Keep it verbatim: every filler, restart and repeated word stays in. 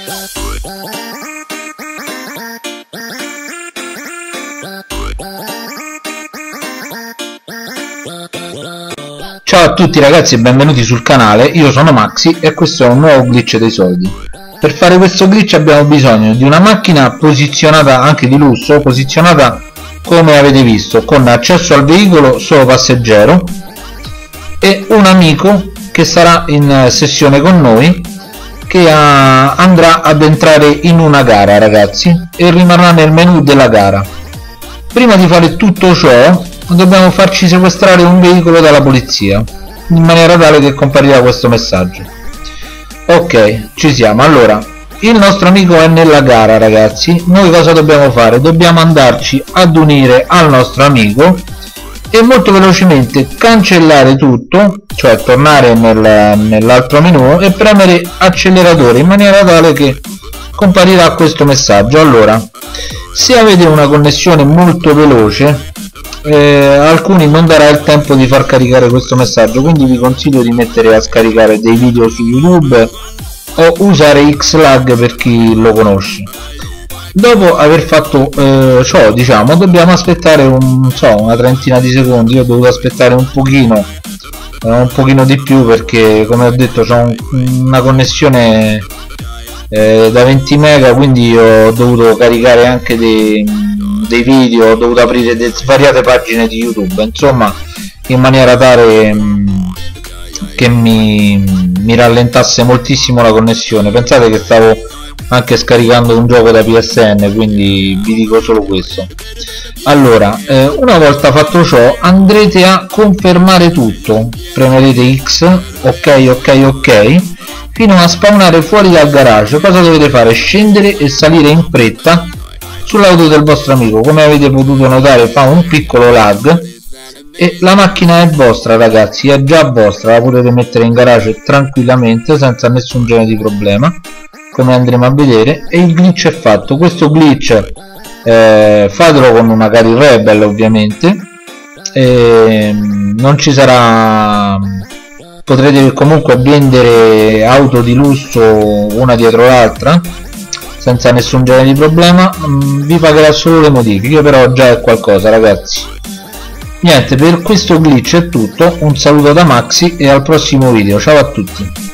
Ciao a tutti ragazzi e benvenuti sul canale, io sono Maxi e questo è un nuovo glitch dei soldi. Per fare questo glitch abbiamo bisogno di una macchina posizionata anche di lusso, posizionata come avete visto, con accesso al veicolo solo passeggero, e un amico che sarà in sessione con noi, che ha, andrà ad entrare in una gara ragazzi, e rimarrà nel menu della gara. Prima di fare tutto ciò dobbiamo farci sequestrare un veicolo dalla polizia, in maniera tale che comparirà questo messaggio. Ok, ci siamo. Allora, il nostro amico è nella gara ragazzi, noi cosa dobbiamo fare? Dobbiamo andarci ad unire al nostro amico e molto velocemente cancellare tutto, cioè tornare nel, nell'altro menu e premere acceleratore in maniera tale che comparirà questo messaggio. Allora, se avete una connessione molto veloce, Eh, alcuni non darà il tempo di far caricare questo messaggio, quindi vi consiglio di mettere a scaricare dei video su YouTube o usare Xlag per chi lo conosce. Dopo aver fatto eh, ciò, diciamo, dobbiamo aspettare un, so, una trentina di secondi. Io ho dovuto aspettare un pochino eh, un pochino di più perché, come ho detto, c'ho un, una connessione eh, da venti mega, quindi ho dovuto caricare anche dei dei video, ho dovuto aprire de svariate pagine di YouTube, insomma, in maniera tale mh, che mi, mi rallentasse moltissimo la connessione. Pensate che stavo anche scaricando un gioco da P S N, quindi vi dico solo questo. Allora, eh, una volta fatto ciò andrete a confermare tutto, premerete X, ok ok ok, fino a spawnare fuori dal garage. Cosa dovete fare? Scendere e salire in fretta sull'auto del vostro amico. Come avete potuto notare fa un piccolo lag e la macchina è vostra ragazzi, è già vostra, la potete mettere in garage tranquillamente senza nessun genere di problema, come andremo a vedere, e il glitch è fatto. Questo glitch eh, fatelo con una Cari Rebel ovviamente, e non ci sarà, potrete comunque vendere auto di lusso una dietro l'altra senza nessun genere di problema. Vi pagherà solo le modifiche, però già è qualcosa ragazzi. Niente, per questo glitch è tutto, un saluto da Maxi e al prossimo video, ciao a tutti.